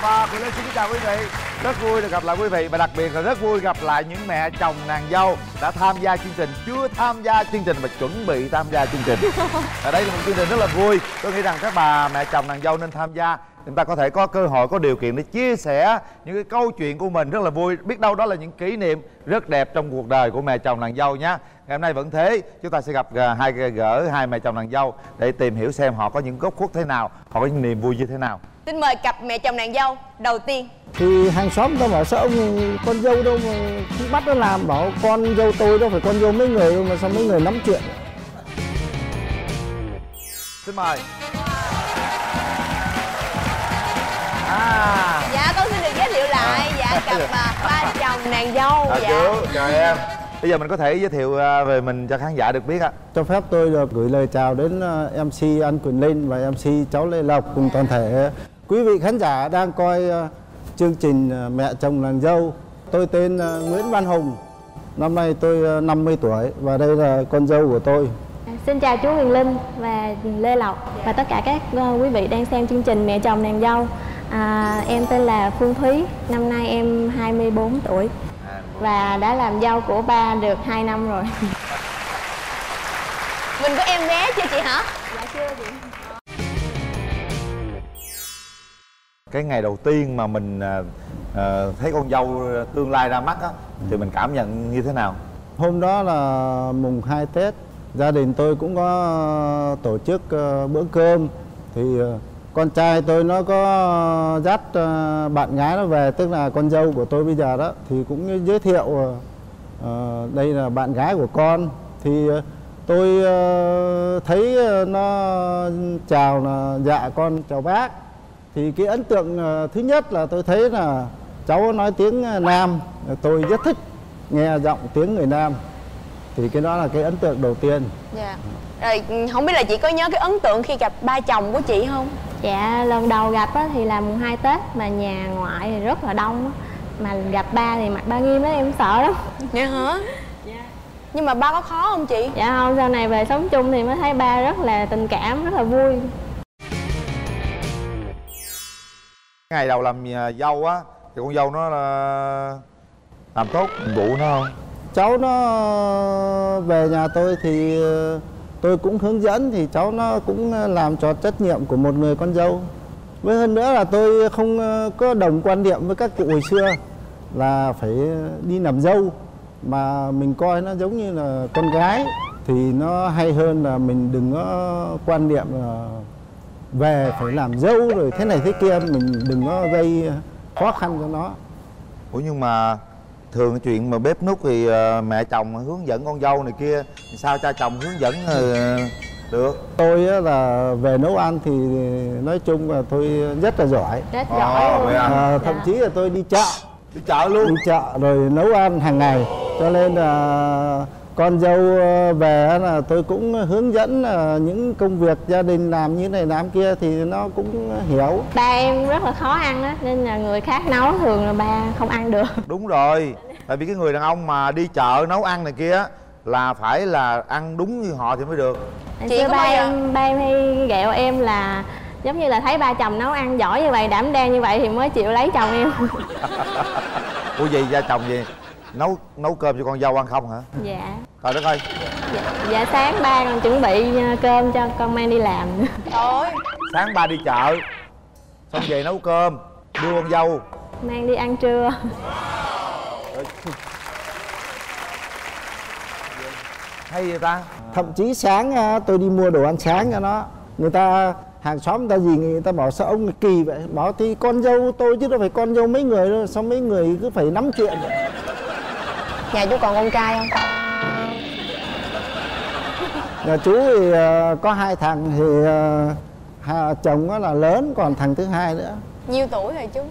Và Quyền Linh xin chào quý vị. Rất vui được gặp lại quý vị và đặc biệt là rất vui gặp lại những mẹ chồng nàng dâu đã tham gia chương trình, chưa tham gia chương trình mà chuẩn bị tham gia chương trình. Ở đây là một chương trình rất là vui. Tôi nghĩ rằng các bà mẹ chồng nàng dâu nên tham gia. Chúng ta có thể có cơ hội, có điều kiện để chia sẻ những cái câu chuyện của mình rất là vui. Biết đâu đó là những kỷ niệm rất đẹp trong cuộc đời của mẹ chồng nàng dâu nhé. Ngày hôm nay vẫn thế, chúng ta sẽ gặp gỡ hai mẹ chồng nàng dâu để tìm hiểu xem họ có những góc khuất thế nào, họ có những niềm vui như thế nào. Xin mời cặp mẹ chồng nàng dâu đầu tiên. Thì hàng xóm tao bảo sao ông con dâu đâu mà bắt nó làm, bảo con dâu tôi đâu phải con dâu mấy người đâu mà sao mấy người nắm chuyện. Xin mời. Dạ con xin được giới thiệu lại cặp ba chồng nàng dâu. Chào em. Bây giờ mình có thể giới thiệu về mình cho khán giả được biết ạ. Cho phép tôi được gửi lời chào đến MC Anh Quyền Linh và MC cháu Lê Lộc cùng toàn thể quý vị khán giả đang coi chương trình Mẹ chồng nàng dâu. Tôi tên Nguyễn Văn Hùng, năm nay tôi 50 tuổi và đây là con dâu của tôi. Xin chào chú Quyền Linh và Lê Lộc và tất cả các quý vị đang xem chương trình Mẹ chồng nàng dâu. Em tên là Phương Thúy, năm nay em 24 tuổi và đã làm dâu của ba được 2 năm rồi. Mình có em bé chưa chị hả? Dạ chưa chị. Cái ngày đầu tiên mà mình thấy con dâu tương lai ra mắt á, thì mình cảm nhận như thế nào? Hôm đó là mùng 2 Tết, gia đình tôi cũng có tổ chức bữa cơm. Thì con trai tôi nó có dắt bạn gái nó về, tức là con dâu của tôi bây giờ đó, thì cũng giới thiệu đây là bạn gái của con. Thì tôi thấy nó chào là dạ con chào bác. Thì cái ấn tượng thứ nhất là tôi thấy là cháu nói tiếng Nam, tôi rất thích nghe giọng tiếng người Nam. Thì cái đó là cái ấn tượng đầu tiên. Dạ. Rồi không biết là chị có nhớ cái ấn tượng khi gặp ba chồng của chị không? Dạ lần đầu gặp thì là mùng 2 Tết mà nhà ngoại thì rất là đông. Mà gặp ba thì mặt ba nghiêm á, em sợ lắm. Dạ hả? Dạ. Nhưng mà ba có khó không chị? Dạ không, sau này về sống chung thì mới thấy ba rất là tình cảm, rất là vui. Ngày đầu làm dâu á thì con dâu nó làm tốt nhiệm vụ nó không? Cháu nó về nhà tôi thì tôi cũng hướng dẫn, thì cháu nó cũng làm tròn trách nhiệm của một người con dâu. Với hơn nữa là tôi không có đồng quan điểm với các cụ hồi xưa là phải đi làm dâu, mà mình coi nó giống như là con gái. Thì nó hay hơn là mình đừng có quan niệm là về phải làm dâu rồi thế này thế kia, mình đừng có gây khó khăn cho nó. Ủa nhưng mà thường cái chuyện mà bếp núc thì mẹ chồng hướng dẫn con dâu này kia, sao cha chồng hướng dẫn được? Tôi là về nấu ăn thì nói chung là tôi rất là giỏi. Rất giỏi luôn. Thậm chí là tôi đi chợ. Đi chợ luôn? Đi chợ rồi nấu ăn hàng ngày. Cho nên là con dâu về là tôi cũng hướng dẫn những công việc gia đình làm như này làm kia thì nó cũng hiểu. Ba em rất là khó ăn đó, nên là người khác nấu thường là ba không ăn được. Đúng rồi, tại vì cái người đàn ông mà đi chợ nấu ăn này kia là phải là ăn đúng như họ thì mới được. Chị ba em hay ghẹo em là giống như là thấy ba chồng nấu ăn giỏi như vậy, đảm đang như vậy thì mới chịu lấy chồng em. Ủa gì gia chồng gì nấu cơm cho con dâu ăn không hả? Dạ. Trời đất ơi. Dạ sáng ba còn chuẩn bị cơm cho con mang đi làm. Trời. Sáng ba đi chợ xong về nấu cơm đưa con dâu mang đi ăn trưa. Hay vậy ta? Thậm chí sáng tôi đi mua đồ ăn sáng cho nó, người ta hàng xóm người ta gì người ta bảo sao ông kỳ vậy, bảo thì con dâu tôi chứ đâu phải con dâu mấy người đâu, sao mấy người cứ phải nắm chuyện vậy. Nhà chú còn con trai không? Nhà chú thì có 2 thằng thì chồng nó là lớn, còn thằng thứ hai nữa. Nhiêu tuổi rồi chú?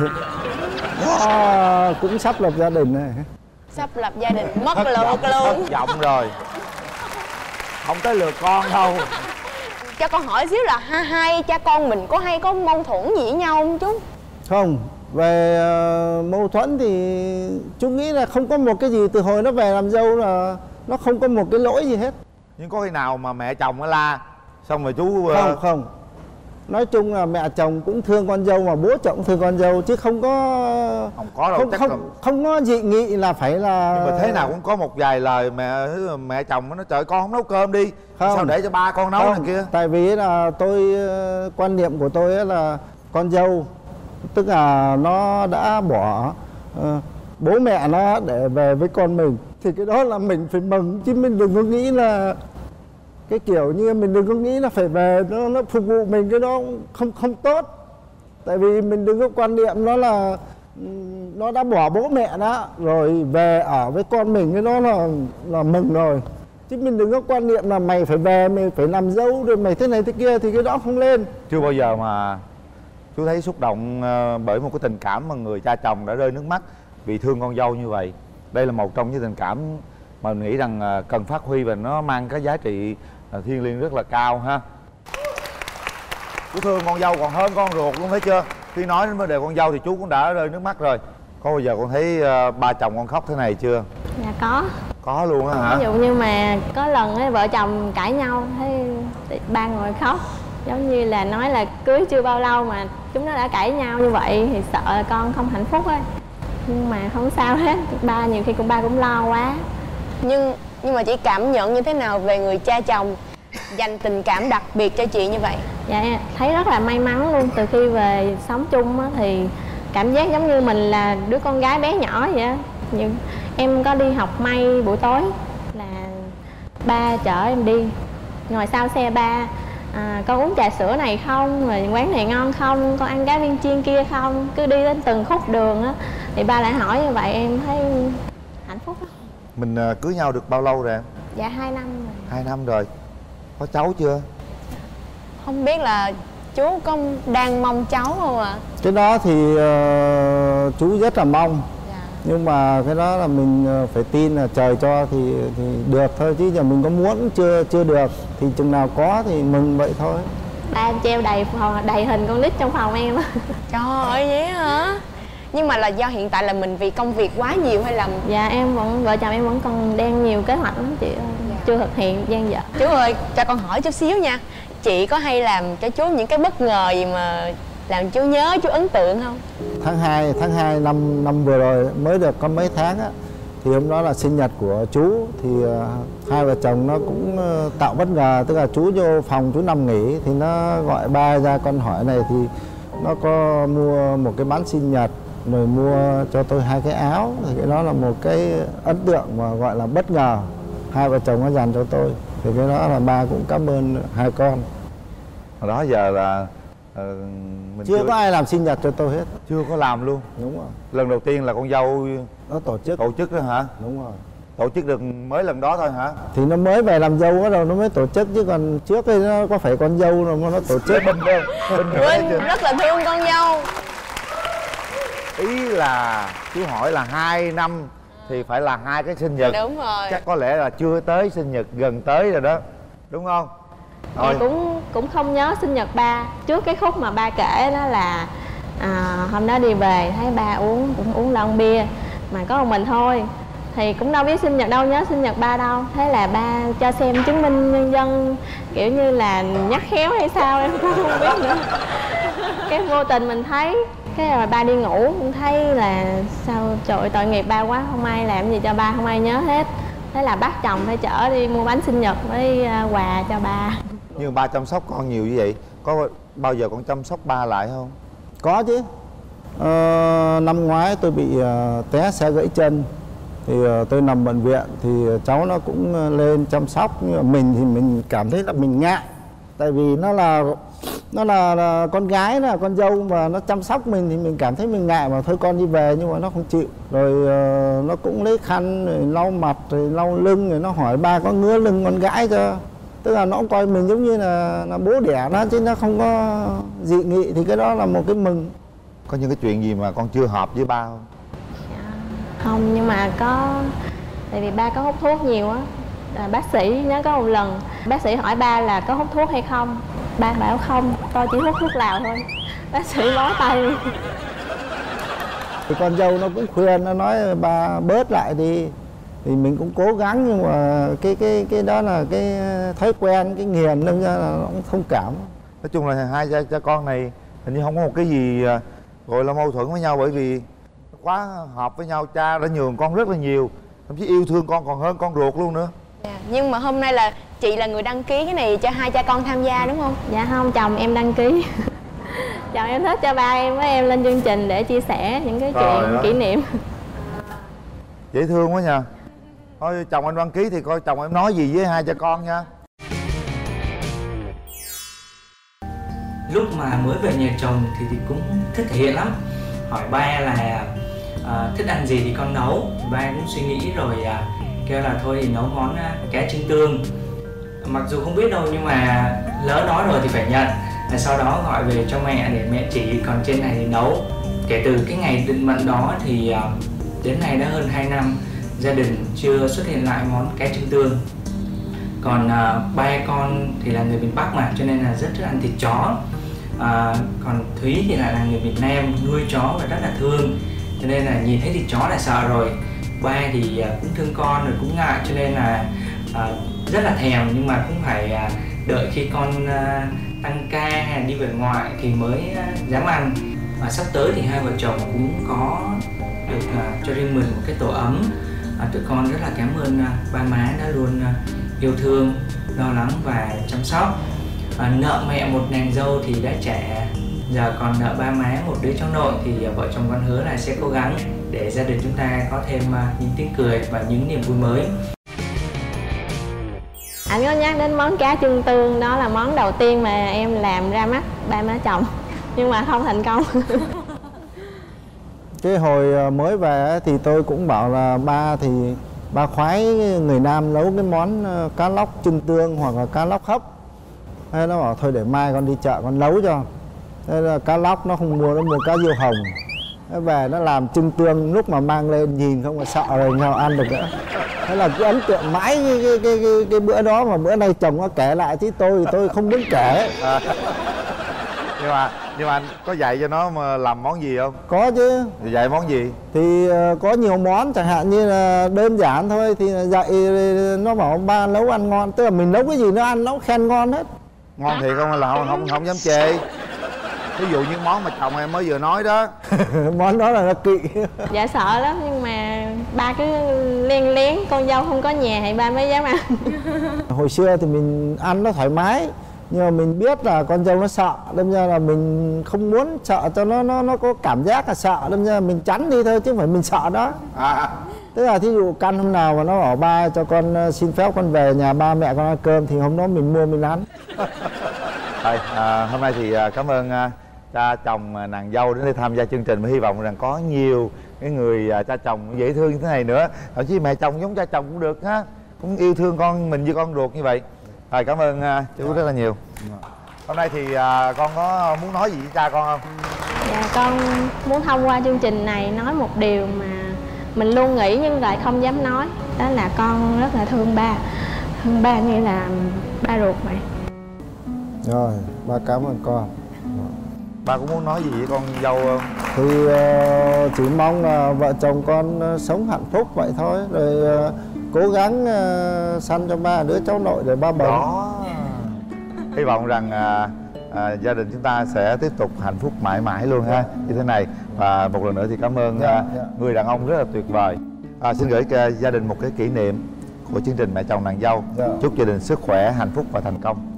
Nó cũng sắp lập gia đình này. Sắp lập gia đình, mất lượt luôn. Thất vọng rồi. Không tới lượt con đâu. Cho con hỏi xíu là hai cha con mình có hay có mâu thuẫn gì với nhau không chú? Không, về mâu thuẫn thì chú nghĩ là không có một cái gì, từ hồi nó về làm dâu là nó không có một cái lỗi gì hết. Nhưng có khi nào mà mẹ chồng nó la xong rồi chú không nói chung là mẹ chồng cũng thương con dâu mà bố chồng cũng thương con dâu, chứ không có đâu, không có dị nghị là phải là. Nhưng mà thế nào cũng có một vài lời mẹ chồng nó trời con không nấu cơm đi, không. Sao để cho ba con nấu này kia. Tại vì là quan niệm của tôi là con dâu tức là nó đã bỏ bố mẹ nó để về với con mình, thì cái đó là mình phải mừng, chứ mình đừng có nghĩ là cái kiểu như mình đừng có nghĩ là phải về nó phục vụ mình, cái đó không tốt. Tại vì mình đừng có quan niệm nó là nó đã bỏ bố mẹ đó rồi về ở với con mình, cái đó là mừng rồi. Chứ mình đừng có quan niệm là mày phải về, mày phải làm dâu rồi mày thế này thế kia, thì cái đó không lên. Chưa bao giờ mà chú thấy xúc động bởi một cái tình cảm mà người cha chồng đã rơi nước mắt vì thương con dâu như vậy. Đây là một trong những tình cảm mà mình nghĩ rằng cần phát huy và nó mang cái giá trị thiêng liêng rất là cao ha. Chú thương con dâu còn hơn con ruột luôn, thấy chưa? Khi nói đến vấn đề con dâu thì chú cũng đã rơi nước mắt rồi. Có bao giờ con thấy ba chồng con khóc thế này chưa? Dạ có. Có luôn á hả? Ví dụ như mà có lần ấy, vợ chồng cãi nhau thấy ba ngồi khóc, giống như là nói là cưới chưa bao lâu mà chúng nó đã cãi nhau như vậy thì sợ con không hạnh phúc ấy. Nhưng mà không sao hết, ba nhiều khi ba cũng lo quá. Nhưng mà chị cảm nhận như thế nào về người cha chồng dành tình cảm đặc biệt cho chị như vậy? Dạ thấy rất là may mắn luôn. Từ khi về sống chung á, thì cảm giác giống như mình là đứa con gái bé nhỏ vậy á. Em có đi học may buổi tối là ba chở em đi, ngồi sau xe ba, con uống trà sữa này không, rồi quán này ngon không, con ăn cá viên chiên kia không. Cứ đi đến từng khúc đường á thì ba lại hỏi như vậy, em thấy hạnh phúc lắm. Mình cưới nhau được bao lâu rồi em? Dạ 2 năm rồi. 2 năm rồi. Có cháu chưa? Không biết là chú có đang mong cháu không ạ? Cái đó thì chú rất là mong. Nhưng mà cái đó là mình phải tin là trời cho thì được thôi, chứ giờ mình có muốn chưa được thì chừng nào có thì mừng vậy thôi. Ba em treo đầy hình con nít trong phòng em á. Trời ơi vậy hả? Nhưng mà là do hiện tại là mình vì công việc quá nhiều hay là? Dạ em vẫn, vợ chồng em vẫn còn đang nhiều kế hoạch lắm chị ơi. Chưa thực hiện dang dở. Chú ơi cho con hỏi chút xíu nha, chị có hay làm cho chú những cái bất ngờ gì mà làm chú nhớ, chú ấn tượng không? Tháng 2 năm vừa rồi mới được có mấy tháng á, thì hôm đó là sinh nhật của chú, thì hai vợ chồng nó cũng tạo bất ngờ. Tức là chú vô phòng chú nằm nghỉ thì nó gọi ba ra, con hỏi này thì nó có mua một cái bánh sinh nhật rồi mua cho tôi 2 cái áo, thì cái đó là một cái ấn tượng mà gọi là bất ngờ hai vợ chồng nó dành cho tôi. Thì cái đó là ba cũng cảm ơn hai con. Hồi đó giờ là mình chưa có ai làm sinh nhật cho tôi hết. Chưa có làm luôn. Đúng rồi. Lần đầu tiên là con dâu nó tổ chức đó hả? Đúng rồi. Tổ chức được mới lần đó thôi hả? Thì nó mới về làm dâu bắt đầu nó mới tổ chức, chứ còn trước đây nó có phải con dâu đâu mà nó tổ chức. Bình rất là thương con dâu. Ý là chú hỏi là 2 năm thì phải là 2 cái sinh nhật. Đúng rồi. Chắc có lẽ là chưa tới sinh nhật, gần tới rồi đó, đúng không? Em cũng không nhớ sinh nhật ba. Trước cái khúc mà ba kể đó là hôm đó đi về thấy ba cũng uống lon bia mà có một mình thôi, thì cũng đâu biết sinh nhật đâu, nhớ sinh nhật ba đâu. Thế là ba cho xem chứng minh nhân dân, kiểu như là nhắc khéo hay sao em cũng không biết nữa. Cái vô tình mình thấy, cái rồi ba đi ngủ cũng thấy là sao trời ơi, tội nghiệp ba quá, không ai làm gì cho ba, không ai nhớ hết. Thế là bắt chồng phải chở đi mua bánh sinh nhật với quà cho ba. Nhưng ba chăm sóc con nhiều như vậy, có bao giờ con chăm sóc ba lại không? Có chứ. Năm ngoái tôi bị té xe gãy chân, thì tôi nằm bệnh viện thì cháu nó cũng lên chăm sóc. Nhưng mà mình thì mình cảm thấy là mình ngại, tại vì nó là con gái, là con dâu mà nó chăm sóc mình thì mình cảm thấy mình ngại mà thôi con đi về, nhưng mà nó không chịu. Rồi nó cũng lấy khăn rồi lau mặt rồi lau lưng, rồi nó hỏi ba có ngứa lưng con gái chưa. Tức là nó cũng coi mình giống như là bố đẻ nó, chứ nó không có dị nghị, thì cái đó là một cái mừng. Có những cái chuyện gì mà con chưa hợp với ba không? Không, nhưng mà có, tại vì ba có hút thuốc nhiều á. Bác sĩ nhớ có một lần bác sĩ hỏi ba là có hút thuốc hay không, ba bảo không, tôi chỉ hút thuốc lào thôi. Bác sĩ bó tay. Thì con dâu nó cũng khuyên, nó nói ba bớt lại đi, thì mình cũng cố gắng, nhưng mà cái đó là cái thói quen, cái nghiền, nên ra là nó cũng thông cảm. Nói chung là hai cha con này hình như không có một cái gì gọi là mâu thuẫn với nhau, bởi vì quá hợp với nhau. Cha đã nhường con rất là nhiều, thậm chí yêu thương con còn hơn con ruột luôn nữa. Nhưng mà hôm nay là chị là người đăng ký cái này cho hai cha con tham gia đúng không? Dạ không, chồng em đăng ký. Chồng em thích cho ba em với em lên chương trình để chia sẻ những cái chuyện kỷ niệm. Dễ thương quá nha. Thôi chồng anh đăng ký thì coi chồng em nói gì với hai cha con nha. Lúc mà mới về nhà chồng thì cũng thích thể hiện lắm. Hỏi ba là thích ăn gì thì con nấu. Ba cũng suy nghĩ rồi kêu là thôi thì nấu món cá trứng tương. Mặc dù không biết đâu nhưng mà lỡ nói rồi thì phải nhận. Sau đó gọi về cho mẹ để mẹ chỉ, còn trên này thì nấu. Kể từ cái ngày định mệnh đó thì đến nay đã hơn 2 năm gia đình chưa xuất hiện lại món cá trứng tương. Còn ba con thì là người miền Bắc mà, cho nên là rất thích ăn thịt chó. Còn Thúy thì lại là người Việt Nam, nuôi chó và rất là thương, cho nên là nhìn thấy thịt chó là sợ rồi. Ba thì cũng thương con rồi cũng ngại, cho nên là rất là thèm, nhưng mà cũng phải đợi khi con tăng ca hay đi về ngoại thì mới dám ăn. Và sắp tới thì hai vợ chồng cũng có được cho riêng mình một cái tổ ấm. Tụi con rất là cảm ơn ba má đã luôn yêu thương, lo lắng và chăm sóc. Nợ mẹ một nàng dâu thì đã trả, giờ còn nợ ba má một đứa cháu nội thì vợ chồng con hứa là sẽ cố gắng để gia đình chúng ta có thêm những tiếng cười và những niềm vui mới. Anh có nhắc đến món cá trứng tương, đó là món đầu tiên mà em làm ra mắt ba má chồng, nhưng mà không thành công. Cái hồi mới về thì tôi cũng bảo là ba khoái người Nam nấu cái món cá lóc trứng tương hoặc là cá lóc hấp. Thế nó bảo thôi để mai con đi chợ con nấu cho. Thế là cá lóc nó không mua, nó mua cá diêu hồng. Thế về nó làm trứng tương, lúc mà mang lên nhìn không mà sợ rồi nhau ăn được nữa. Thế là cứ ấn tượng mãi cái bữa đó, mà bữa nay chồng nó kể lại chứ tôi không muốn kể. Nhưng mà anh có dạy cho nó mà làm món gì không? Có chứ. Thì dạy món gì? Thì có nhiều món, chẳng hạn như là đơn giản thôi thì dạy nó bảo ba nấu ăn ngon, tức là mình nấu cái gì nó ăn nó khen ngon hết. Ngon thiệt không hay là không dám chê? Ví dụ những món mà chồng em mới vừa nói đó. Món đó là nó kỵ. Dạ sợ lắm, nhưng mà ba cứ len lén, con dâu không có nhà thì ba mới dám ăn. Hồi xưa thì mình ăn nó thoải mái, nhưng mà mình biết là con dâu nó sợ, đâm ra là mình không muốn sợ cho nó có cảm giác là sợ, đâm ra là mình tránh đi thôi chứ không phải mình sợ đó. Tức là thí dụ căn hôm nào mà nó bảo ba cho con xin phép con về nhà ba mẹ con ăn cơm thì hôm đó mình mua mình ăn. Thôi, hôm nay thì cảm ơn cha chồng nàng dâu đến đây tham gia chương trình, và hy vọng rằng có nhiều cái người cha chồng dễ thương như thế này nữa, thậm chí mẹ chồng giống cha chồng cũng được ha, cũng yêu thương con mình như con ruột như vậy. Rồi cảm ơn chú rất là nhiều. Hôm nay thì con có muốn nói gì với cha con không? Dạ, con muốn thông qua chương trình này nói một điều mà mình luôn nghĩ nhưng lại không dám nói, đó là con rất là thương ba như là ba ruột vậy. Rồi, ba cảm ơn con. Ba cũng muốn nói gì với con dâu không? Thì chỉ mong là vợ chồng con sống hạnh phúc vậy thôi, rồi cố gắng sanh cho ba đứa cháu nội để ba bầu. Đó. Hy vọng rằng gia đình chúng ta sẽ tiếp tục hạnh phúc mãi mãi luôn ha, như thế này. Và một lần nữa thì cảm ơn người đàn ông rất là tuyệt vời. Xin gửi gia đình một cái kỷ niệm của chương trình Mẹ chồng nàng dâu. Chúc gia đình sức khỏe, hạnh phúc và thành công.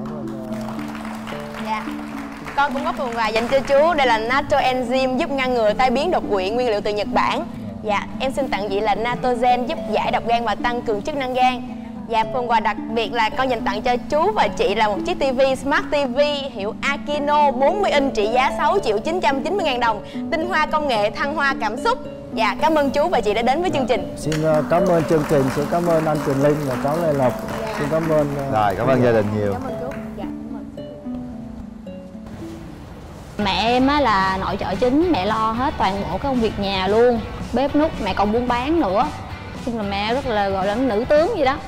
Dạ. Con cũng có phần quà dành cho chú. Đây là Natto Enzyme giúp ngăn ngừa tai biến đột quỵ, nguyên liệu từ Nhật Bản. Dạ, em xin tặng chị là Natogen giúp giải độc gan và tăng cường chức năng gan. Và phần quà đặc biệt là con dành tặng cho chú và chị là một chiếc TV Smart TV hiệu Akino 40 inch trị giá 6.990.000 đồng. Tinh hoa công nghệ thăng hoa cảm xúc. Dạ, cảm ơn chú và chị đã đến với chương trình. Xin cảm ơn chương trình, xin cảm ơn anh Quyền Linh và cháu Lê Lộc. Xin cảm ơn. Rồi, cảm ơn gia đình nhiều. Cảm ơn chú. Dạ, cảm ơn. Mẹ em á là nội trợ chính, mẹ lo hết toàn bộ công việc nhà luôn, bếp núc, mẹ còn buôn bán nữa. Chung là mẹ rất là gọi là nữ tướng gì đó.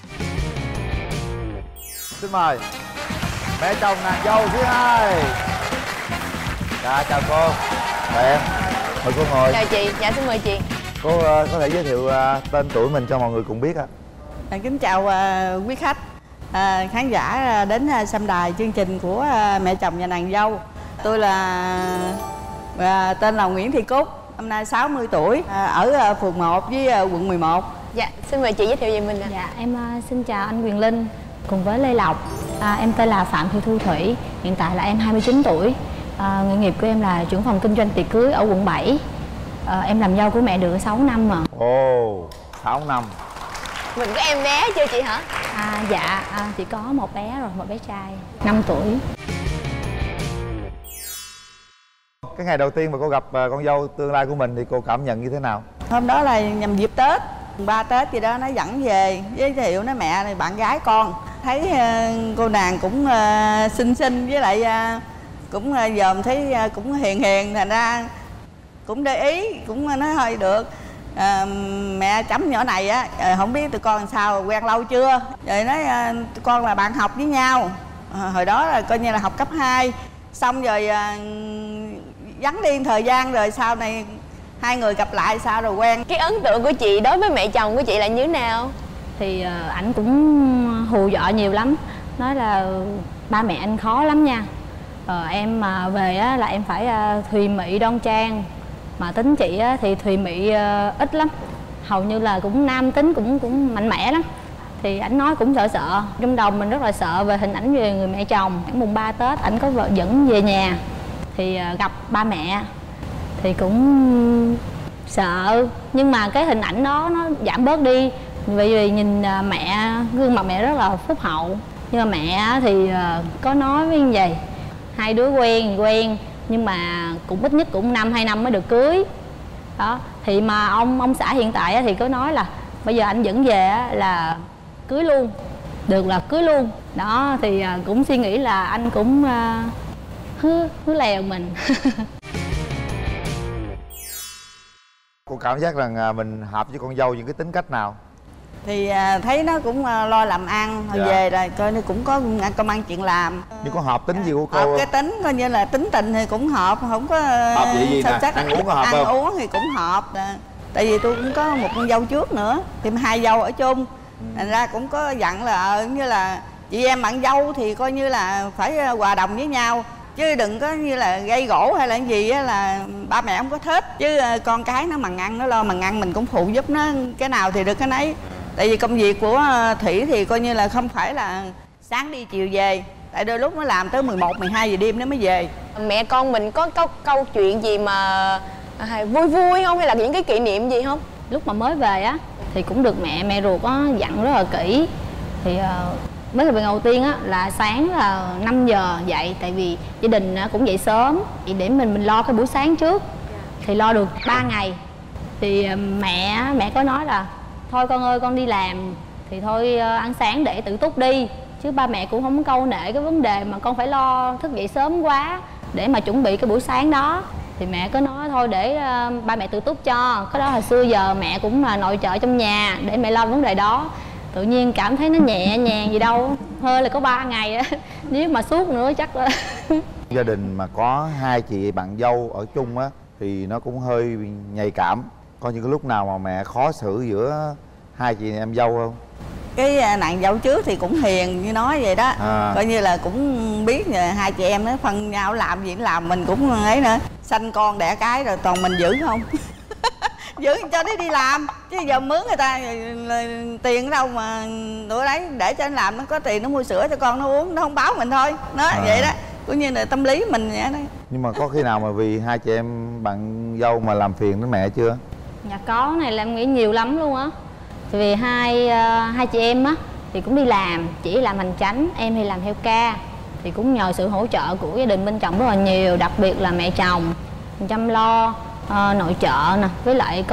Xin mời mẹ chồng nàng dâu thứ hai. Dạ, chào cô. Mẹ, mời cô ngồi. Chào chị, dạ xin mời chị. Cô có thể giới thiệu tên tuổi mình cho mọi người cùng biết ạ? Kính chào quý khách. khán giả đến xem đài chương trình của Mẹ Chồng và Nàng Dâu. Tôi là tên là Nguyễn Thị Cúc, năm nay 60 tuổi, ở phường 1 với quận 11. Dạ, xin mời chị giới thiệu về mình ạ. Dạ, em xin chào anh Quyền Linh cùng với Lê Lộc. Em tên là Phạm Thị Thu Thủy, hiện tại là em 29 tuổi. Nghề nghiệp của em là trưởng phòng kinh doanh tiệc cưới ở quận 7. Em làm dâu của mẹ được 6 năm rồi. Ồ, 6 năm. Mình có em bé chưa chị hả? Dạ, chỉ có một bé rồi, một bé trai 5 tuổi. Cái ngày đầu tiên mà cô gặp con dâu tương lai của mình thì cô cảm nhận như thế nào? Hôm đó là nhằm dịp Tết, 3 Tết gì đó, nó dẫn về giới thiệu nói mẹ này bạn gái con. Thấy cô nàng cũng xinh xinh, với lại cũng dòm thấy cũng hiền hiền, thành ra cũng để ý, cũng nói thôi được. Mẹ chấm nhỏ này á, không biết tụi con làm sao, quen lâu chưa? Rồi nói tụi con là bạn học với nhau. Hồi đó là coi như là học cấp 2. Xong rồi vắng đi thời gian, rồi sau này hai người gặp lại sao rồi quen. Cái ấn tượng của chị đối với mẹ chồng của chị là như thế nào? Thì ảnh cũng hù dọa nhiều lắm, nói là ba mẹ anh khó lắm nha. Em mà về á, là em phải thùy mị đoan trang, mà tính chị á, thì thùy mị ít lắm, hầu như là cũng nam tính, cũng mạnh mẽ lắm. Thì ảnh nói cũng sợ sợ, trong đầu mình rất là sợ về hình ảnh về người mẹ chồng. Mùng 3 Tết ảnh có vợ dẫn về nhà thì gặp ba mẹ thì cũng sợ, nhưng mà cái hình ảnh đó nó giảm bớt đi, vì nhìn mẹ, gương mặt mẹ rất là phúc hậu. Nhưng mà mẹ thì có nói với như vậy, hai đứa quen nhưng mà cũng ít nhất cũng 1-2 năm mới được cưới đó. Thì mà ông xã hiện tại thì có nói là bây giờ anh dẫn về là cưới luôn, được là cưới luôn đó. Thì cũng suy nghĩ là anh cũng hứa lèo mình. Cô cảm giác rằng mình hợp với con dâu những cái tính cách nào? Thì thấy nó cũng lo làm ăn, hồi về rồi coi như cũng có công ăn chuyện làm. Nhưng có hợp tính gì của cô? Hợp cái tính coi như là tính tình thì cũng hợp, không có hợp gì nè, ăn uống có hợp không? Ăn uống thì cũng hợp. Tại vì tôi cũng có một con dâu trước nữa, thêm 2 dâu ở chung. Thành ra cũng có dặn là như là chị em bạn dâu thì coi như là phải hòa đồng với nhau, chứ đừng có như là gây gổ hay là cái gì á, là ba mẹ không có thích. Chứ con cái nó mần ăn, nó lo mần ăn, mình cũng phụ giúp nó cái nào thì được cái nấy. Tại vì công việc của Thủy thì coi như là không phải là sáng đi chiều về, tại đôi lúc nó làm tới 11-12 giờ đêm nó mới về. Mẹ con mình có câu chuyện gì mà vui không, hay là những cái kỷ niệm gì không? Lúc mà mới về á thì cũng được mẹ ruột á dặn rất là kỹ. Thì mới về đầu tiên á là sáng là 5 giờ dậy, tại vì gia đình cũng dậy sớm để mình lo cái buổi sáng trước. Thì lo được 3 ngày thì mẹ có nói là thôi con ơi, con đi làm thì thôi ăn sáng để tự túc đi, chứ ba mẹ cũng không câu nệ cái vấn đề mà con phải lo thức dậy sớm quá để mà chuẩn bị cái buổi sáng đó. Thì mẹ có nói thôi để ba mẹ tự túc cho. Cái đó hồi xưa giờ mẹ cũng là nội trợ trong nhà để mẹ lo vấn đề đó. Tự nhiên cảm thấy nó nhẹ nhàng gì đâu, hơi là có 3 ngày á. Nếu mà suốt nữa chắc là Gia đình mà có 2 chị bạn dâu ở chung á thì nó cũng hơi nhạy cảm. Có những cái lúc nào mà mẹ khó xử giữa 2 chị em dâu không? Cái nàng dâu trước thì cũng hiền như nói vậy đó, coi như là cũng biết 2 chị em nó phân nhau làm gì làm, mình cũng ấy nữa. Sanh con đẻ cái rồi toàn mình giữ không? Giữ cho nó đi làm, chứ giờ mướn người ta tiền đâu mà tụi đấy để cho nó làm, nó có tiền nó mua sữa cho con nó uống, nó không báo mình thôi. Nó vậy đó, cũng như là tâm lý mình vậy đó. Nhưng mà có khi nào mà vì 2 chị em bạn dâu mà làm phiền đến mẹ chưa? Dạ có, này là em nghĩ nhiều lắm luôn á. Tại vì hai chị em á thì cũng đi làm, chỉ làm hành chánh, em thì làm theo ca. Thì cũng nhờ sự hỗ trợ của gia đình bên chồng rất là nhiều, đặc biệt là mẹ chồng chăm lo nội trợ nè, với lại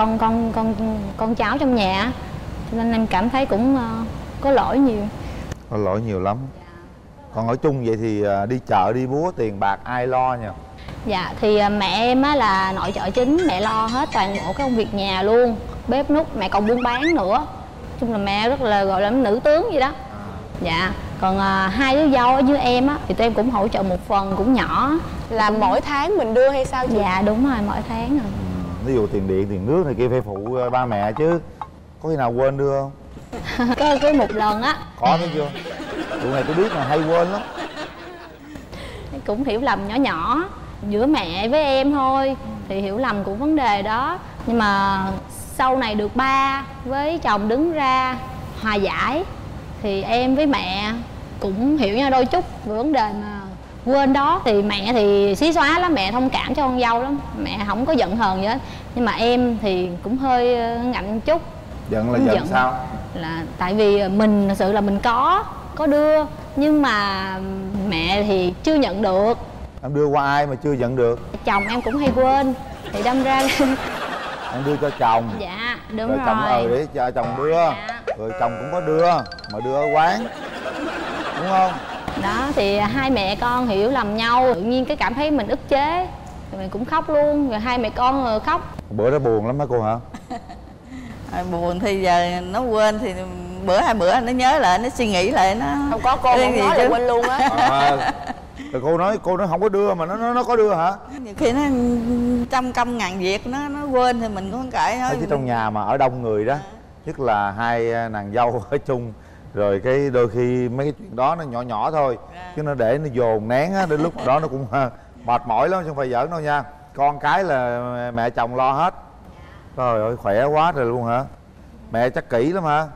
con cháu trong nhà. Cho nên em cảm thấy cũng có lỗi nhiều. Có lỗi nhiều lắm. Còn ở chung vậy thì đi chợ đi búa tiền bạc ai lo nhỉ? Dạ thì mẹ em á là nội trợ chính, mẹ lo hết toàn bộ cái công việc nhà luôn, bếp núc, mẹ còn buôn bán nữa. Chung là mẹ rất là gọi là nữ tướng vậy đó. Dạ. Còn 2 đứa dâu ở dưới em á thì tụi em cũng hỗ trợ một phần cũng nhỏ. Là mỗi tháng mình đưa hay sao chị? Dạ đúng rồi, mỗi tháng rồi. Ví dụ tiền điện, tiền nước này kia phải phụ ba mẹ chứ. Có khi nào quên đưa không? Có một lần á. Có thấy chưa? Vụ này tôi biết mà hay quên lắm. Cũng hiểu lầm nhỏ nhỏ giữa mẹ với em thôi, thì hiểu lầm cũng vấn đề đó. Nhưng mà sau này được ba với chồng đứng ra hòa giải thì em với mẹ cũng hiểu nhau đôi chút về vấn đề mà quên đó. Thì mẹ thì xí xóa lắm, mẹ thông cảm cho con dâu lắm, mẹ không có giận hờn gì hết. Nhưng mà em thì cũng hơi ngạnh chút. Giận là giận sao? Là tại vì mình thật sự là mình có đưa, nhưng mà mẹ thì chưa nhận được. Em đưa qua ai mà chưa nhận được? Chồng em cũng hay quên thì đâm ra Em đưa cho chồng. dạ đúng rồi. rồi. Chồng để cho chồng đưa. Dạ. Rồi chồng cũng có đưa mà đưa ở quán, đúng không? Đó thì hai mẹ con hiểu lầm nhau, tự nhiên cái cảm thấy mình ức chế rồi mình cũng khóc luôn, rồi hai mẹ con khóc. Bữa đó buồn lắm hả cô hả? Buồn thì giờ nó quên thì bữa hai bữa nó nhớ lại, nó suy nghĩ lại, nó Không có cô không nói là quên luôn á. Rồi cô nói không có đưa mà nó có đưa hả? Nhiều khi nó trăm công ngàn việc nó quên thì mình cũng cãi thôi. Chứ trong nhà mà ở đông người đó, nhất là hai nàng dâu ở chung, rồi cái đôi khi mấy cái chuyện đó nó nhỏ nhỏ thôi, chứ nó để nó dồn nén á, đến lúc đó nó cũng mệt mỏi lắm chứ không phải giỡn đâu nha. Con cái là mẹ chồng lo hết. Trời ơi khỏe quá rồi luôn hả? Mẹ chắc kỹ lắm hả?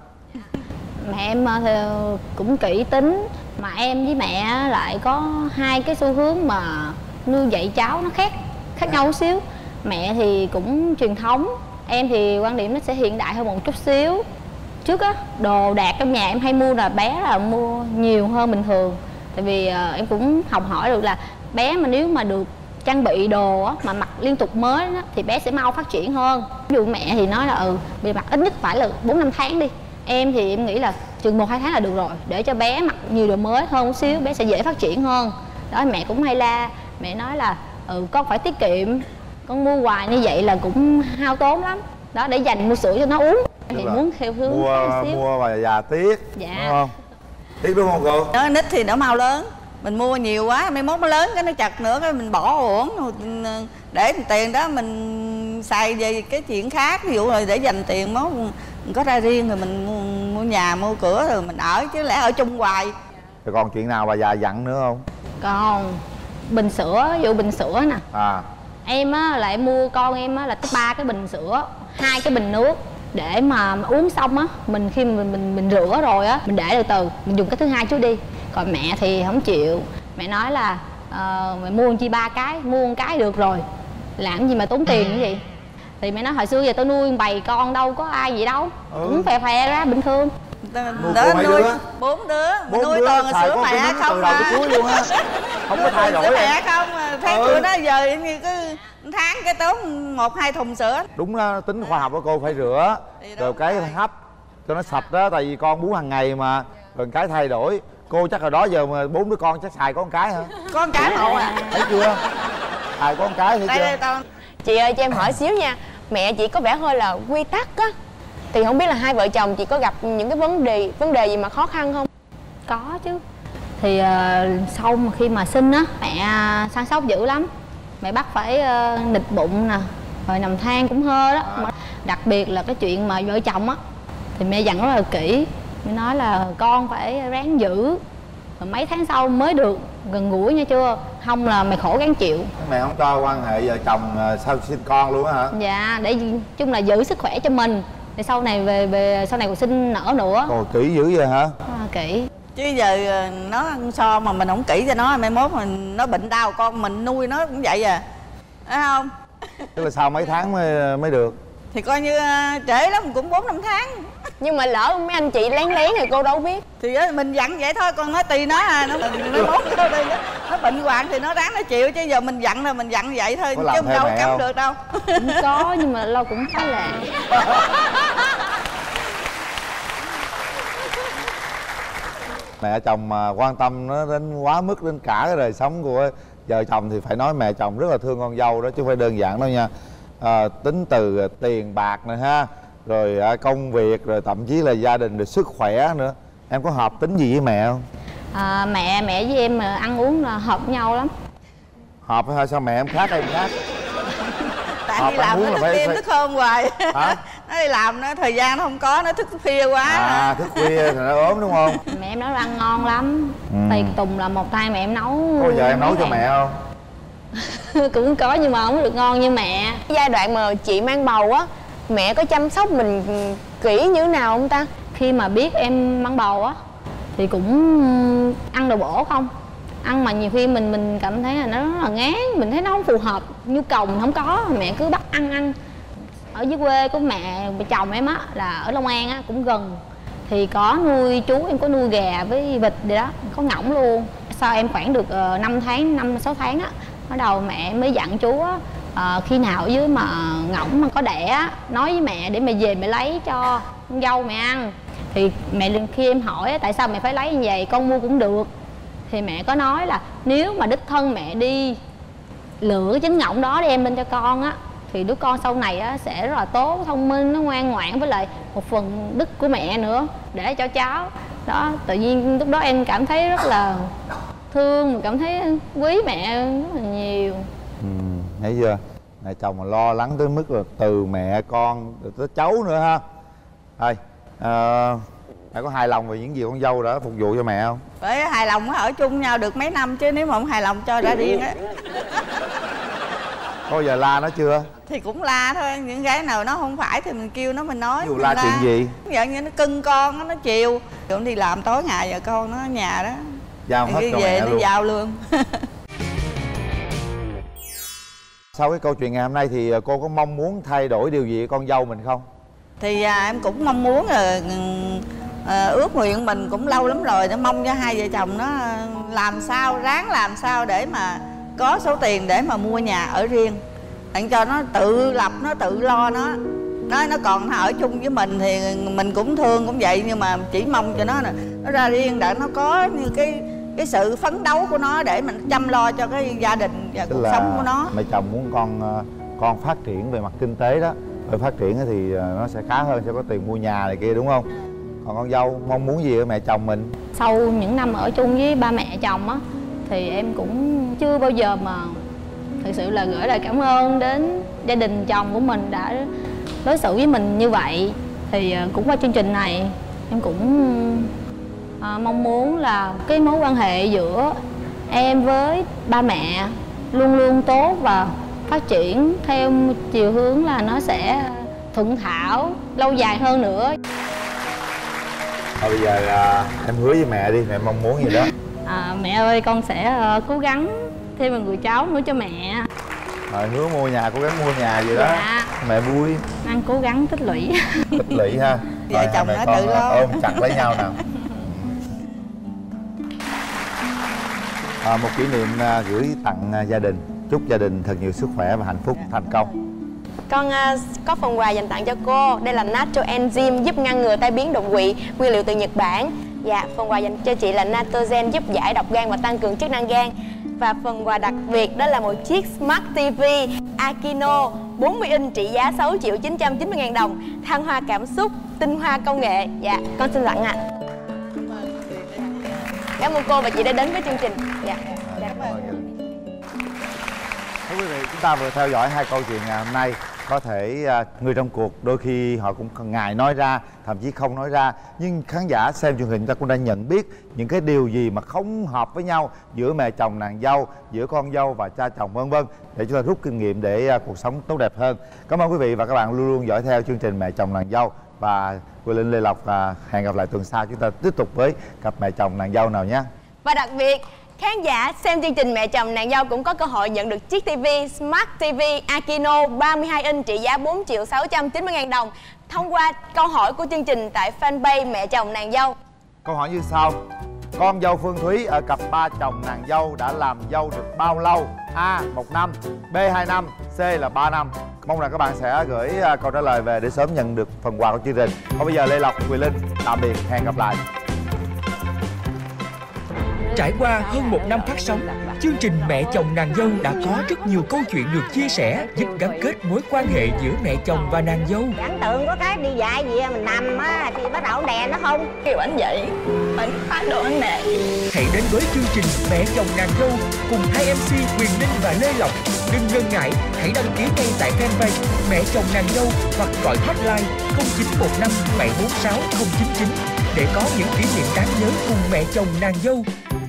Mẹ em thì cũng kỹ tính, mà em với mẹ lại có hai cái xu hướng mà nuôi dạy cháu nó khác nhau một xíu. Mẹ thì cũng truyền thống, em thì quan điểm nó sẽ hiện đại hơn một chút xíu. Trước á, đồ đạc trong nhà em hay mua là bé là mua nhiều hơn bình thường. Tại vì em cũng học hỏi được là bé mà nếu mà được trang bị đồ á, mà mặc liên tục mới á, thì bé sẽ mau phát triển hơn. Ví dụ mẹ thì nói là bị mặc ít nhất phải là 4-5 tháng đi. Em thì em nghĩ là chừng 1-2 tháng là được rồi, để cho bé mặc nhiều đồ mới hơn một xíu, bé sẽ dễ phát triển hơn. Đó, mẹ cũng hay la, mẹ nói là con phải tiết kiệm, con mua hoài như vậy là cũng hao tốn lắm. Đó, để dành mua sữa cho nó uống. Thì muốn theo hướng mua và già tiếc, dạ. đúng không? Tiếc đúng không cô? Nó nít thì nó mau lớn, mình mua nhiều quá mai mốt nó lớn cái nó chật nữa cái mình bỏ uổng, để tiền đó mình xài về cái chuyện khác. Ví dụ rồi để dành tiền mốt mình có ra riêng rồi mình mua nhà mua cửa rồi mình ở, chứ lẽ ở chung hoài. Rồi còn chuyện nào bà già dặn nữa không? Còn bình sữa, ví dụ bình sữa nè, em á lại mua con em á là tới 3 cái bình sữa, 2 cái bình nước, để mà uống xong á mình khi mình rửa rồi á mình để từ mình dùng cái thứ hai trước đi. Còn mẹ thì không chịu, mẹ nói là mẹ mua chi 3 cái, mua 1 cái được rồi, làm gì mà tốn tiền như vậy. Thì mẹ nói hồi xưa giờ tôi nuôi bầy con đâu có ai vậy đâu, cũng phè ra bình thường. Đó nuôi 4 đứa, nuôi toàn là sữa mẹ không mà. Không có thay đổi. Sữa mẹ không, thấy tụi nó giờ như cứ tháng cái tốn 1-2 thùng sữa. Đúng đó, tính khoa học của cô phải rửa rồi cái hấp cho nó sạch đó, tại vì con bú hàng ngày mà, rồi cái thay đổi. Cô chắc hồi đó giờ mà 4 đứa con chắc xài có 1 cái hả? Có 1 cái một à. Thấy chưa? Xài có 1 cái thấy chưa? Chị ơi cho em hỏi xíu nha, mẹ chị có vẻ hơi là quy tắc á, thì không biết là hai vợ chồng chị có gặp những cái vấn đề gì mà khó khăn không? Có chứ. Thì sau mà khi mà sinh á, mẹ săn sóc dữ lắm. Mẹ bắt phải nịt bụng nè, rồi nằm than cũng hơ đó. Đặc biệt là cái chuyện mà vợ chồng á thì mẹ dặn rất là kỹ. Mẹ nói là con phải ráng giữ, rồi mấy tháng sau mới được gần gũi nha chưa, không là mày khổ gắng chịu. Mẹ không cho quan hệ vợ chồng sau sinh con luôn á hả? Dạ, để chung là giữ sức khỏe cho mình, để sau này về sau này còn sinh nở nữa. Ồ, kỹ dữ vậy hả? Kỹ. Chứ giờ nó so mà mình không kỹ cho nó, mai mốt mình nó bệnh đau, con mình nuôi nó cũng vậy à, phải không? Tức là sau mấy tháng mới được. Thì coi như trễ lắm cũng 4-5 tháng. Nhưng mà lỡ mấy anh chị lén thì cô đâu biết. Thì mình dặn vậy thôi, con nói tùy nó à, nó mốt nó bệnh hoạn thì nó ráng nó chịu, chứ giờ mình dặn là mình dặn vậy thôi, chứ không đâu cấm được đâu. Cũng có nhưng mà lâu cũng khá là. Mẹ chồng mà quan tâm nó đến quá mức đến cả cái đời sống của vợ chồng thì phải nói mẹ chồng rất là thương con dâu đó, chứ không phải đơn giản đâu nha. Tính từ tiền bạc này ha, rồi công việc, rồi thậm chí là gia đình, rồi sức khỏe nữa. Em có hợp tính gì với mẹ không? Mẹ với em ăn uống là hợp với nhau lắm. Hợp hay sao mẹ em khác hay em khác? Tại đi làm nó thức đêm thức hôm hoài. Hả? nó đi làm nó thời gian nó không có, nó thức khuya quá. Thức khuya thì nó ốm đúng không? Mẹ em nấu đồ ăn ngon lắm. Tiệc tùng là một tay mẹ em nấu. Có giờ em nấu cho mẹ không? Cũng có nhưng mà không được ngon như mẹ. Giai đoạn mà chị mang bầu á, mẹ có chăm sóc mình kỹ như thế nào không ta? Khi mà biết em mang bầu á thì cũng ăn đồ bổ không. Ăn mà nhiều khi mình cảm thấy là nó rất là ngán, mình thấy nó không phù hợp, nhu cầu mình không có, mẹ cứ bắt ăn. Ở dưới quê của mẹ chồng em á là ở Long An á, cũng gần thì có nuôi chú, em có nuôi gà với vịt vậy đó, có ngỗng luôn. Sau em khoảng được 5 tháng, 5-6 tháng á, bắt đầu mẹ mới dặn chú á, khi nào ở dưới mà ngỗng mà có đẻ á, nói với mẹ để mẹ về mẹ lấy cho con dâu mẹ ăn. Thì mẹ khi em hỏi tại sao mẹ phải lấy như vậy, con mua cũng được, thì mẹ có nói là nếu mà đích thân mẹ đi lựa cái trứng ngỗng đó để em lên cho con á, thì đứa con sau này á sẽ rất là tốt, thông minh, nó ngoan ngoãn, với lại một phần đức của mẹ nữa để cho cháu. Đó, tự nhiên lúc đó em cảm thấy rất là thương, cảm thấy quý mẹ rất là nhiều. Thấy chưa? Mẹ chồng mà lo lắng tới mức là từ mẹ con tới cháu nữa ha. Thôi, mẹ có hài lòng về những gì con dâu đã phục vụ cho mẹ không? Bởi hài lòng ở chung nhau được mấy năm chứ nếu mà không hài lòng cho ra riêng á. Có giờ la nó chưa? Thì cũng la thôi, những cái nào nó không phải thì mình kêu nó, mình nói. Ví dụ la chuyện gì? Giờ như nó cưng con, nó chiều. Nó đi làm tối ngày giờ con nó ở nhà đó. Giao hết cho về mẹ nó luôn. giao luôn. Sau cái câu chuyện ngày hôm nay thì cô có mong muốn thay đổi điều gì con dâu mình không? Thì em cũng mong muốn là ước nguyện mình cũng lâu lắm rồi, để mong cho hai vợ chồng nó làm sao, ráng làm sao để mà có số tiền để mà mua nhà ở riêng, đặng cho nó tự lập, nó tự lo nó còn nó ở chung với mình thì mình cũng thương cũng vậy, nhưng mà chỉ mong cho nó ra riêng để nó có như cái sự phấn đấu của nó để mình chăm lo cho cái gia đình và cuộc sống của nó. Mẹ chồng muốn con phát triển về mặt kinh tế đó, rồi phát triển thì nó sẽ khá hơn, sẽ có tiền mua nhà này kia đúng không? Còn con dâu mong muốn gì ở mẹ chồng mình? Sau những năm ở chung với ba mẹ chồng á thì em cũng chưa bao giờ mà thực sự là gửi lời cảm ơn đến gia đình chồng của mình đã đối xử với mình như vậy. Thì cũng qua chương trình này em cũng mong muốn là cái mối quan hệ giữa em với ba mẹ luôn luôn tốt và phát triển theo chiều hướng là nó sẽ thuận thảo lâu dài hơn nữa. Thôi bây giờ em hứa với mẹ đi, mẹ mong muốn gì đó. Mẹ ơi, con sẽ cố gắng thêm một người cháu nữa cho mẹ. Rồi hứa mua nhà, cố gắng mua nhà gì đó. Dạ. Mẹ vui. Ăn cố gắng tích lũy. Tích lũy ha. Vợ chồng nó tự lo. Ôm chặt lấy nhau nào. Một kỷ niệm gửi tặng gia đình. Chúc gia đình thật nhiều sức khỏe và hạnh phúc, thành công. Con có phần quà dành tặng cho cô. Đây là Natto Enzyme giúp ngăn ngừa tai biến đột quỵ, nguyên liệu từ Nhật Bản. Dạ, phần quà dành cho chị là Natogen giúp giải độc gan và tăng cường chức năng gan. Và phần quà đặc biệt đó là một chiếc Smart TV Akino 40 inch trị giá 6.990.000 đồng. Thăng hoa cảm xúc, tinh hoa công nghệ. Dạ, con xin tặng ạ. Cảm ơn cô và chị đã đến với chương trình. Dạ. Thưa quý vị, chúng ta vừa theo dõi hai câu chuyện ngày hôm nay. Có thể người trong cuộc đôi khi họ cũng ngại nói ra, thậm chí không nói ra. Nhưng khán giả xem truyền hình chúng ta cũng đã nhận biết những cái điều gì mà không hợp với nhau giữa mẹ chồng nàng dâu, giữa con dâu và cha chồng vân vân, để chúng ta rút kinh nghiệm để cuộc sống tốt đẹp hơn. Cảm ơn quý vị và các bạn luôn luôn dõi theo chương trình Mẹ chồng nàng dâu. Và Quyền Linh, Lê Lộc hẹn gặp lại tuần sau chúng ta tiếp tục với cặp mẹ chồng nàng dâu nào nhé. Và đặc biệt, khán giả xem chương trình Mẹ chồng nàng dâu cũng có cơ hội nhận được chiếc TV Smart TV Akino 32 inch trị giá 4.690.000 đồng thông qua câu hỏi của chương trình tại fanpage Mẹ chồng nàng dâu. Câu hỏi như sau: con dâu Phương Thúy ở cặp ba chồng nàng dâu đã làm dâu được bao lâu? A. 1 năm, B. 2 năm, C là 3 năm. Mong rằng các bạn sẽ gửi câu trả lời về để sớm nhận được phần quà của chương trình. Còn bây giờ Lê Lộc, Quyền Linh tạm biệt, hẹn gặp lại. Trải qua hơn 1 năm phát sóng, chương trình Mẹ chồng nàng dâu đã có rất nhiều câu chuyện được chia sẻ, giúp gắn kết mối quan hệ giữa mẹ chồng và nàng dâu. Ấn tượng có cái đi dạy gì mình nằm á thì bắt đầu đè nó không Kiểu anh dậy, anh thái độ anh nè. Hãy đến với chương trình Mẹ chồng nàng dâu cùng hai MC Quyền Linh và Lê Lộc. Đừng ngần ngại, hãy đăng ký ngay tại fanpage Mẹ chồng nàng dâu hoặc gọi hotline 0915 746 099 để có những kỷ niệm đáng nhớ cùng mẹ chồng nàng dâu.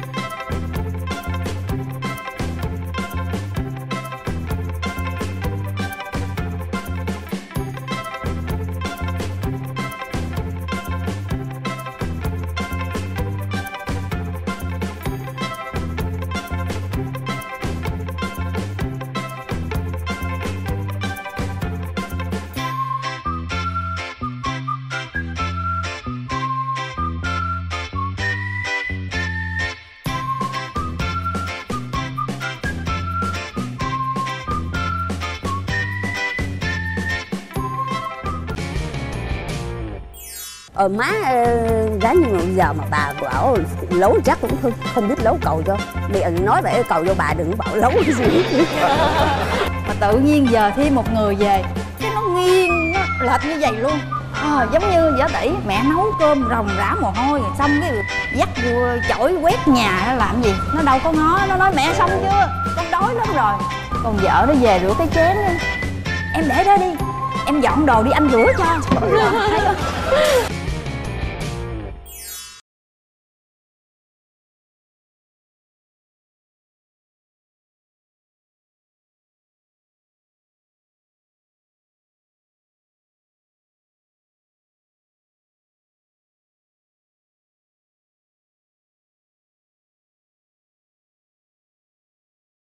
Má gái như mà bây giờ mà bà bảo nấu chắc cũng không biết nấu cầu cho. Bây giờ nói vậy cầu cho bà đừng bảo nấu cái gì. Mà tự nhiên giờ thêm một người về cái nó nghiêng nó lệch như vậy luôn. Giống như vợ tỷ mẹ nấu cơm ròng rã mồ hôi rồi xong cái dắt chổi quét nhà làm gì, nó đâu có ngó, nó nói mẹ xong chưa, con đói lắm rồi. Còn vợ nó về rửa cái chén đi, em để đó đi, em dọn đồ đi anh rửa cho. Thấy không?